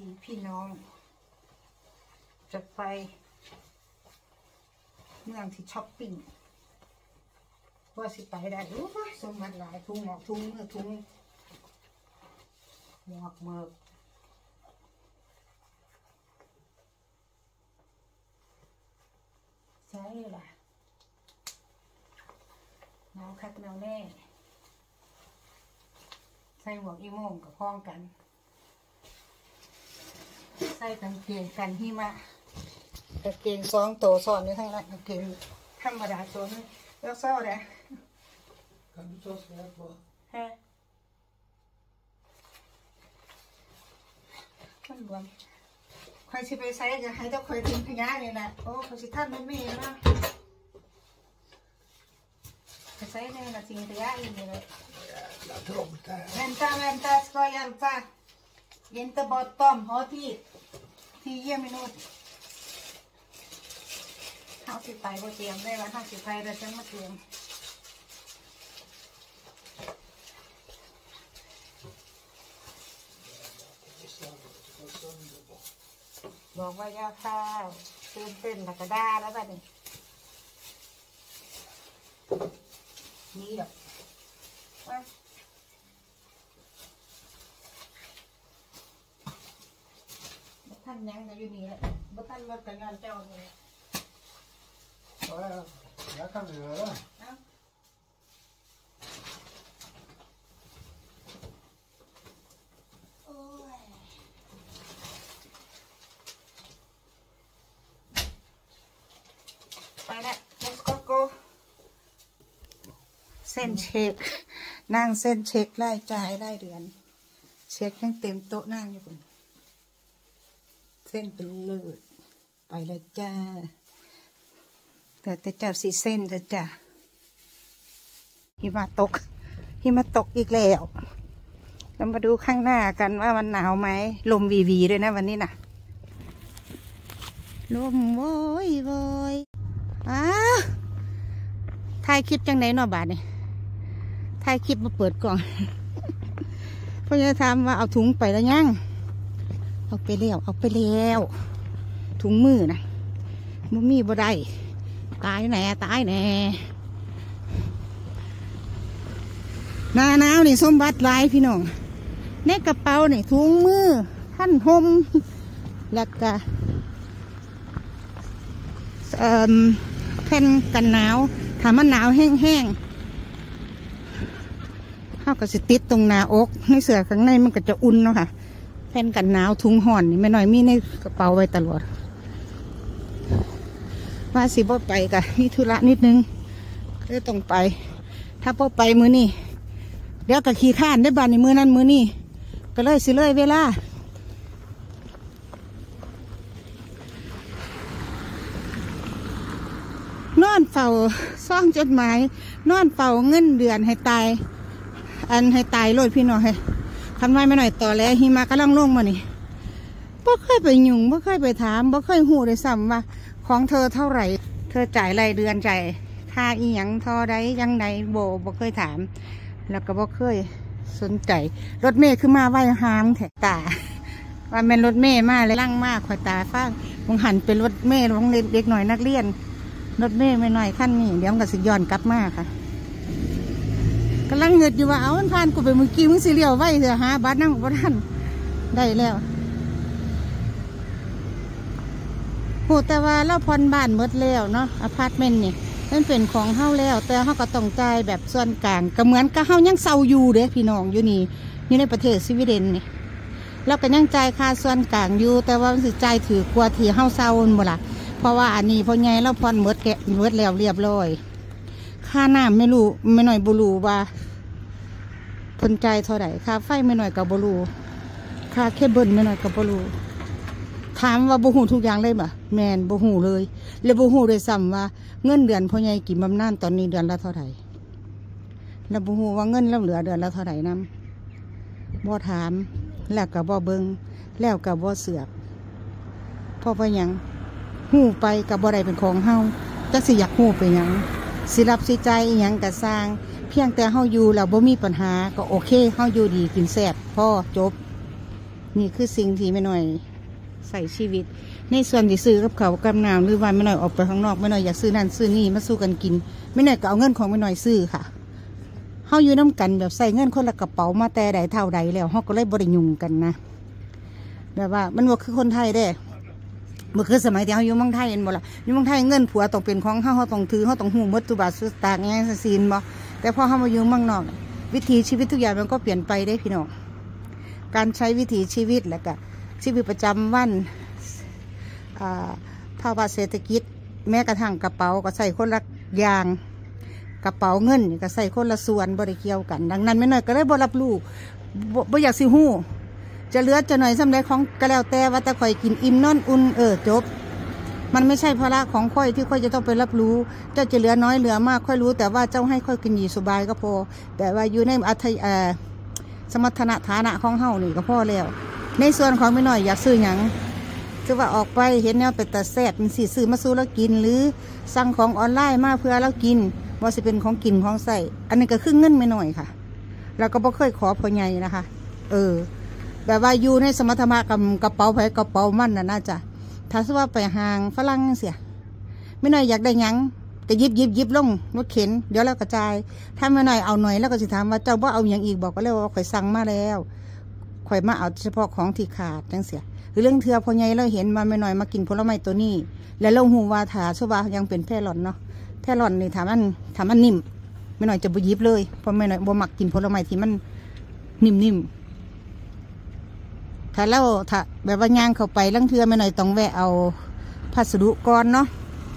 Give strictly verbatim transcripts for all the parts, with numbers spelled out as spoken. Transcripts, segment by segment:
สี่พี่น้องจะไปเมืองที่ช้อปปิ้งว่าสิไปได้โอ้ยสมบัติหลายทุ่งหมอกทุ่งเมื่อทุ่งหมอกเมือกใช่ล่ะหนาวคักหนาวแน่ใส่หมวกอีโม่งกับพ้องกันใส่กางเกงกันหิมะกางเกงสองโตซ้อนอยู่ทั้งนั้นกางเกงธรรมดาตัวนึงแล้วเศร้าเลยกันดูตัวเสียบ่ฮะมันรวมใครสิไปใส่จะให้ต้องคอยทิ้งพญาเลยนะโอ้เขาสิท่านไม่มีนะไปใส่ในกระทิ้งพญาอีกเลยVänta, vänta, ska jag hjälpa. Inte bortom, ha tid. Tio minuter. ห้าสิบไปก็เตรียมได้แล้วห้าสิบไปเราจะมาเตรียมบอกว่ายาข้าวตื่นเต้นแล้วก็ได้แล้วแบบนี้นี่หรอกท่านยังจะอยู่นี่แหละบ่ท่านรถกับงานเจ้านี่โอ้ยแล้วข้างเหนือโอ้ยไปละ let's go go เส้นเช็คนั่งเส้นเช็คไล่จ่ายไล่เดือนเช็คยังเต็มโต๊ะนั่งอยู่คุณเส้นเป็นเลือดไปแล้วจ้าแต่แต่เจ้าสีเส้นจะจ้าหิมะตกหิมะตกอีกแล้วเรามาดูข้างหน้ากันว่ามันหนาวไหมลมวีวีด้วยนะวันนี้นะลมโวยโวยอ้าถ่ายคลิปจังไหนหน่อบาทนี่ถ่ายคลิปมาเปิดกล่องเพราะจะทำว่าเอาถุงไปแล้วยังเอาไปแล้วเอาไปแล้วถุงมือนะมุมีบ่ได้ตายแน่ตายแน่หน้าหนาวนี่สมบัติหลายพี่น้องในกระเป๋านี่ถุงมือท่านห่มแล้วก็เอ่อแผ่นกันหนาวถ้ามันหนาวแห้งๆเข้ากับสติดตรงหน้าอกในเสื้อข้างในมันก็จะอุ่นเนาะค่ะแผ่นกันหนาวถุงห่อนนี่ไม่น้อยมีในกระเป๋าไว้ตลอดว่าสิบ่ไปกะมีธุระนิดนึงก็ต้องไปถ้าบ่ไปมือนี่เดี๋ยวก็ขี้ข้านได้บ้านในมือนั้นมือนี่ก็เลยสิเลยเวลานอนเฝ้าซ่องจดหมายนอนเฝ้าเงินเดือนให้ตายอันให้ตายโลดพี่น้องให้คันไว้ไม่หน่อยต่อแล้วหิมะกำลังลงมานี่บ่เคยไปยุ่งบ่เคยไปถามบ่เคยหูได้ซ้ำว่าของเธอเท่าไหร่เธอจ่ายรายเดือนจ่ายค่าอีหยังเท่าใดยังไงโบบ่เคยถามแล้วก็บ่เคยสนใจรถเมย์คือมาไหวหามแถตาว่าเป็นรถเมย์มาเลยลั่งมากข่อยตาฟ้างมองหันเป็นรถเมย์ของเด็กหน่อยนักเรียนรถเมย์ไม่หน่อยขั้นนี้เดี๋ยวมันก็สิย้อนกลับมาค่ะกำลังเงิดอยู่ว่าเอามันผ่านกูไปมือกี้มึงสิเลี้ยวไว้เถอะหาบัตรนั่งบัตรท่านได้แล้วโหแต่ว่าเราผ่อนบ้านหมดแล้วเนาะอพาร์ตเมนต์นี่มันเป็นของเฮาแล้วแต่เฮาก็ต้องจ่ายแบบส่วนกลางก็เหมือนกับเฮายังเซาอยู่เด้พี่น้องอยู่นี่อยู่ในประเทศสวีเดนนี่เราก็ยังจ่ายค่าส่วนกลางอยู่แต่ว่ามันสิจ่ายถือกว่าที่เฮาเซาหมดละเพราะว่าอันนี้พอไงเราผ่อนหมดแกะหมดแล้วเรียบร้อยค่าน้ำไม่รู้ไม่หน่อยบุรูว่าทนใจเท่าไหร่ค่าไฟไม่หน่อยกับบุรูค่าเคเบิลไม่หน่อยกับบุรูถามว่าบุหูทุกอย่างเลยบ่แมนบุหูเลยแล้วบุหูเลยซ้ำว่าเงินเดือนพ่อใหญ่กี่บำนาญตอนนี้เดือนละเท่าไหร่แล้วบุหูว่าเงินเราเหลือเดือนละเท่าไหร่น้ำบ่ถามแล้วกับบ่เบิงแล้วกับบ่เสือกเพราะว่ายังหูไปกับบ่ได้เป็นของเฮาจะสิอยากหูไปยังสิรับสิใจยังกะสร้างเพียงแต่เฮาอยู่แล้วบ่มีปัญหาก็โอเคเฮาอยู่ดีกินแซ่บพ่อจบนี่คือสิ่งที่แม่น้อยใส่ชีวิตในส่วนที่ซื้อกับเขากับน้ำหรือว่าแม่น้อยออกไปข้างนอกแม่น้อยอยากซื้อนั่นซื้อนี่มาสู้กันกินแม่น้อยก็เอาเงินของแม่น้อยซื้อค่ะเฮาอยู่น้ำกันแบบใส่เงินคนละกระเป๋ามาแต่ใดเท่าใดแล้วเฮาก็เลยบริยุงกันนะแบบว่ามันว่าคือคนไทยได้เมื่อคือสมัยที่เขาอยู่เมืองไทยเห็นบ่ล่ะอยู่เมืองไทยเงินผัวต้องเป็นของเขาเขาต้องถือเขาต้องหูมัดตุบาสุตางอย่างนี้สินบ่แต่พอเขามาอยู่เมืองนอกวิถีชีวิตทุกอย่างมันก็เปลี่ยนไปได้พี่น้องการใช้วิถีชีวิตแล้วก็ชีวิตประจำวันภาวะเศรษฐกิจแม้กระทั่งกระเป๋าก็ใส่คนละอย่างกระเป๋าเงินก็ใส่คนละส่วนบริเกี่ยวกันดังนั้นไม่น้อยก็เลยบ่รับรู้บ่อยากสิหู้จะเหลือจะหน่อยสำเร็จของก็แล้วแต่ว่าแต่ข่อยกินอิ่มนอนอุ่นเออจบมันไม่ใช่ภาระของข่อยที่ข่อยจะต้องไปรับรู้เจ้าจะเหลือน้อยเหลือมากข่อยรู้แต่ว่าเจ้าให้ข่อยกินอยู่สบายก็พอแต่ว่าอยู่ในอัธยาสมรรถนะฐานะของเฮานี่ก็พอแล้วในส่วนของไม่น้อยอยากซื้อหยังคือว่าออกไปเห็นแนวเป็นตาแซ่บมันสิซื้อมาสู้แล้วกินหรือสั่งของออนไลน์มาเพื่อแล้วกินว่าสิเป็นของกินของใส่อันนี้ก็ครึ่งเงินไม่น้อยค่ะเราก็บ่เคยขอพ่อใหญ่นะคะเออแบบว่าอยู่ในสมรรถนะกับกระเป๋าไผ่กระเป๋ามันน่ะน่าจะถ้าสมมติว่าไปห่างฝรั่งเสียไม่น้อยอยากได้ยังก็ยิบยิบยิบลงรถเข็นเดี๋ยวเรากระจายถ้าไม่น้อยเอาหน่อยแล้วก็จะถามว่าเจ้าว่าเอาอย่างอีกบอกก็เลยว่าข่อยสั่งมาแล้วข่อยมาเอาเฉพาะของที่ขาดจังเสียหรือเรื่องเถื่อพอใหญ่เราเห็นมาไม่น้อยมากินผลไม้ตัวนี้แล้วเราหูว่าถาสว่ายังเป็นแพร่หล่อนเนาะแพร่หล่อนนี่ถามมันถามมันนิ่มไม่น้อยจะบุยิบเลยเพราะไม่น้อยบ่มักกินผลไม้ที่มันนิ่มนิ่มถ้าเราถ้าแบบว่าย่างเข้าไปเรื่องเถื่อไม่น้อยต้องแวะเอาพัสดุก่อนเนาะ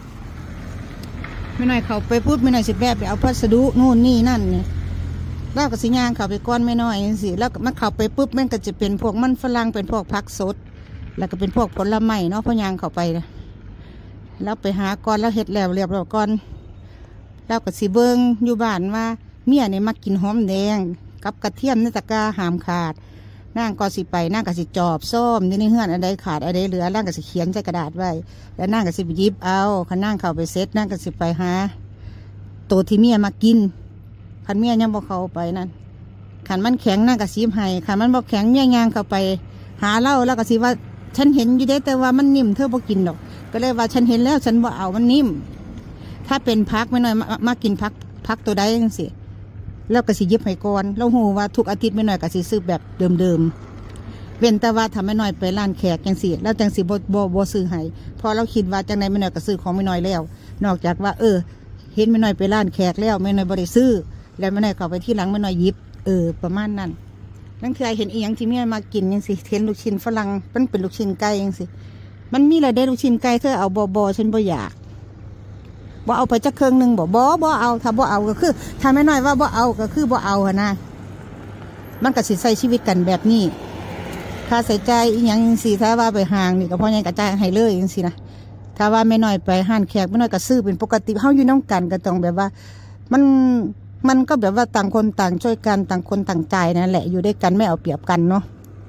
ไม่น้อยเข้าไปพูดไม่น้อยสิแวะไปเอาพัสดุนู่นนี่นั่นเนี่ยแล้วก็สิย่างเข้าไปก้อนไม่น้อยสิแล้วมันเข้าไปปุ๊บมันก็จะเป็นพวกมันฝรั่งเป็นพวกผักสดแล้วก็เป็นพวกผลไม้เนาะพอย่างเข้าไปแล้วไปหาก้อนแล้วเห็ดแล้วเรียบร้อยก้อนแล้วก็สิเบิ้งอยู่บ้านว่าเมียเนี่ยมักกินหอมแดงกับกระเทียมในตะกร้าหามขาดนั่งก็สิไปนั่งก็สิจอบส้มนี่นี่เฮือนอะไรขาดอะไรเหลือนั่งก็สิเขียนใส่กระดาษไว้แล้วนั่งก็สิไปยิบเอาขันนั่งเข้าไปเซ็ตนั่งก็สิไปหาตัวที่เมียมากินขันเมียยังบอกเขาไปนั่นขันมันแข็งนั่งก็สิบให้ขันมันบอกแข็งเมียยางเข้าไปหาเหล้าแล้วก็สิว่าฉันเห็นอยู่ได้แต่ว่ามันนิ่มเธอบอกกินหรอกก็เลยว่าฉันเห็นแล้วฉันบอกเอามันนิ่มถ้าเป็นพักไม่น้อยมากินพักพักตัวใดจังสิแล้วก็สิยิบให้ก่อนเราหูว่าทุกอาทิตย์ไม่น้อยก็สิซื้อแบบเดิมๆเว้นแต่ว่าทำไม่น้อยไปร้านแขกจังสิแล้วจังสิบ่บ่บ่ซื้อให้พอเราคิดว่าจังไหนไม่น้อยก็ซื้อของไม่น้อยแล้วนอกจากว่าเออเห็นไม่น้อยไปร้านแขกแล้วไม่น้อยบ่ได้ซื้อแล้วไม่น้อยเข้าไปที่หลังไม่น้อยยิบเออประมาณนั้นนั่นคือเห็นอีหยังที่เมียมากินยังสิเห็นลูกชิ้นฝรั่งมันเป็นลูกชิ้นไก่ยังสิมันมีอะไรได้ลูกชิ้นไก่เธอเอาบ่บ่ฉันบ่อยากบ่เอาไปจักเครื่องหนึ่งบ่บ่บ่เอาถ้าบ่เอาก็คือถ้าไม่น้อยว่าบ่เอาก็คือบ่เอานะมันก็สิใช้ชีวิตกันแบบนี้ค่าใส่ใจอีหยังสิถ้าว่าไปห่างนี่ก็พอยังกระจายให้เลยยังสินะถ้าว่าไม่น้อยไปห้านแขกไม่น้อยก็ซื้อเป็นปกติเฮาอยู่น้ำกันก็ต้องแบบว่ามันมันก็แบบว่าต่างคนต่างช่วยกันต่างคนต่างใจนั่นแหละอยู่ด้วยกันไม่เอาเปรียบกันเนาะ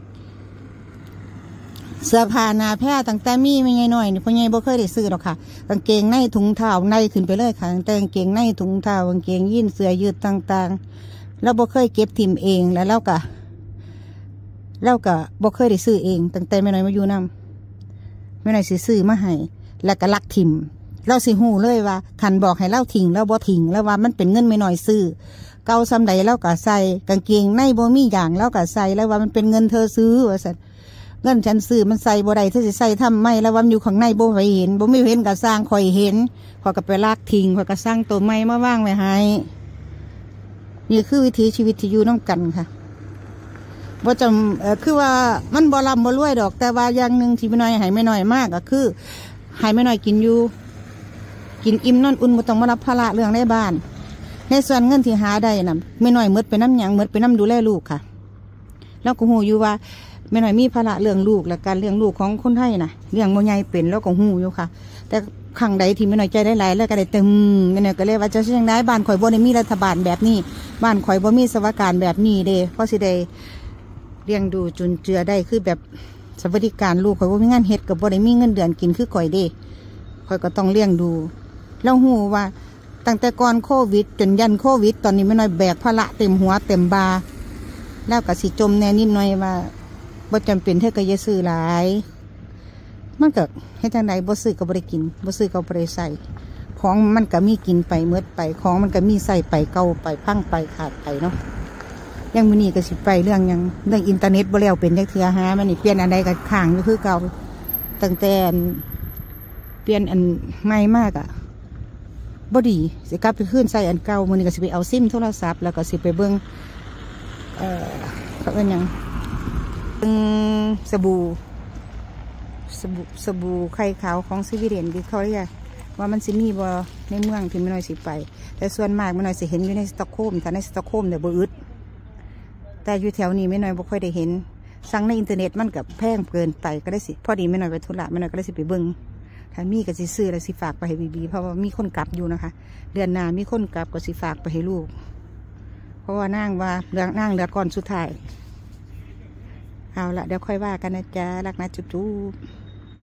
เสื้อผ้าหน้าแพร่ต่างแต่มีไม่ใหญ่หน่อยนี่พ่อใหญ่บ่เคยได้ซื้อหรอกค่ะกางเกงในถุงเท้าในขึ้นไปเลยค่ะแต่กางเกงในถุงเท้ากางเกงยีนเสื้อยืดต่างๆแล้วบ่เคยเก็บทิมเองแล้วเราก็เราก็บ่เคยได้ซื้อเองตั้งแต่ไม่น้อยมาอยู่น้ำไม่น้อยสิซื้อมาให้แล้วก็ลักทิมเราสิหูเลยว่าขันบอกให้เล่าทิ้งแล้วบ่ทิ้งแล้วว่ามันเป็นเงินไม่น้อยซื้อเก่าซ้ำใดแล้วก็ใส่กางเกงในบ่มีอย่างแล้วก็ใส่แล้วว่ามันเป็นเงินเธอซื้อว่าสัตว์เงินฉันซื้อมันใส่บ่ได้เธอสิใส่ทำไม่แล้วว่ามันอยู่ข้างในบ่ไปเห็นบ่ไม่เห็นก็สร้างคอยเห็นพอก็ไปลากทิ้งพอก็สร้างตัวไม้มาว่างไว้ให้นี่คือวิถีชีวิตที่อยู่น้ำกันค่ะว่าจำเออคือว่ามันบ่ลำบ่รวยดอกแต่ว่าอย่างหนึ่งที่ไม่น้อยหายไม่น้อยมากก็คือหายไม่น้อยกินอยู่กินอิ่มนอนอุ่นบ่ต้องมารับภาระเรื่องในบ้านในส่วนเงินที่หาได้น่ะไม่น้อยมืดไปน้ำหยังมืดไปน้ำดูแลลูกค่ะแล้วก็หูอยู่ว่าไม่น้อยมีภาระเรื่องลูกและการเลี้ยงลูกของคนไทยน่ะเลี้ยงโมใหญ่เป็นแล้วก็หูอยู่ค่ะแต่ขังใดที่ไม่น้อยใจได้หลายแล้วก็ได้เต็มไม่น้อยก็เลยว่าจะเช่นไรบ้านข่อยบ่ได้มีรัฐบาลแบบนี้บ้านข่อยบ่มีสวัสดิการแบบนี้เด้เพราะสิได้เลี้ยงดูจุนเจือได้คือแบบสวัสดิการลูกข่อยบ่มีงานเฮ็ดกับบ่ได้มีเงินเดือนกินคือข่อยเด้ข่อยก็ต้องเลี้ยงดูแล้วหูว่าตั้งแต่ก่อนโควิดจนยันโควิดตอนนี้ไม่น้อยแบกภาระเต็มหัวเต็มบาแล้วก็สิจมแน่นิดหน่อยว่าบ่จำเป็นเธอก็อย่าซื้อหลายมันก็ให้ทางไหนบ่ซื้อก็บ่ได้กินบ่ซื้อก็บ่ได้ใส่ของมันก็มีกินไปเมื่อไปของมันก็มีใส่ไปเก่าไปพังไปขาดไปเนาะยังมื้อนี้ก็สิไปเรื่องยังเรื่องอินเทอร์เน็ตบ่แล้วเป็นจักเทื่อหามันนี่เปลี่ยนอันใดก็ค้างอยู่คือเก่าตั้งแต่เปลี่ยนอันใหม่มากอ่ะบ่ดีสิกลับไปคืนใส่อันเก่ามื้อนี้ก็สิไปเอาซิมโทรศัพท์แล้วก็สิไปเบิ่งเอ่อเขาเอิ้นหยังเบิ่งสบู่สบู่สบู่ไข่ขาวของสวีเดนที่เขาเรียกว่ามันสิมีบ่ในเมืองที่ไม่น้อยสิไปแต่ส่วนมากไม่น้อยสิเห็นอยู่ในสต็อกโฮล์มแต่ในสต็อกโฮล์มเนี่ยบ่อึดแต่อยู่แถวนี้ไม่น้อยบ่ค่อยได้เห็นสั่งในอินเทอร์เน็ตมันกับแพงเกินไปก็ได้สิพอดีไม่น้อยไปธุระไม่น้อยก็ได้สิไปเบิ่งถ้ามีก็สิซื้อแล้วสิฝากไปให้บีบีเพราะว่ามีคนกลับอยู่นะคะเดือนหน้ามีคนกลับก็สิฝากไปให้ลูกเพราะว่านั่งว่าเรื่องนั่งเรือก่อนสุดท้ายเอาละเดี๋ยวค่อยว่ากันนะจ๊ะรักนะจุ๊บ